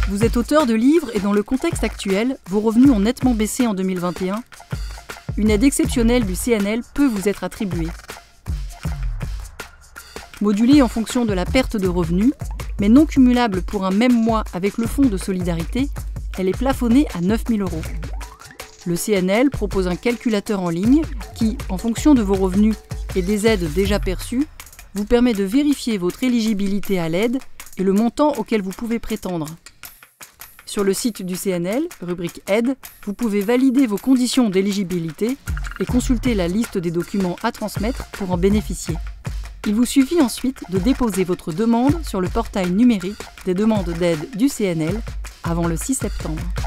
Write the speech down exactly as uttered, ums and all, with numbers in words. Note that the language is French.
Vous êtes auteur de livres et dans le contexte actuel, vos revenus ont nettement baissé en deux mille vingt et un. Une aide exceptionnelle du C N L peut vous être attribuée. Modulée en fonction de la perte de revenus, mais non cumulable pour un même mois avec le fonds de solidarité, elle est plafonnée à neuf mille euros. Le C N L propose un calculateur en ligne qui, en fonction de vos revenus et des aides déjà perçues, vous permet de vérifier votre éligibilité à l'aide et le montant auquel vous pouvez prétendre. Sur le site du C N L, rubrique Aide, vous pouvez valider vos conditions d'éligibilité et consulter la liste des documents à transmettre pour en bénéficier. Il vous suffit ensuite de déposer votre demande sur le portail numérique des demandes d'aide du C N L avant le six septembre.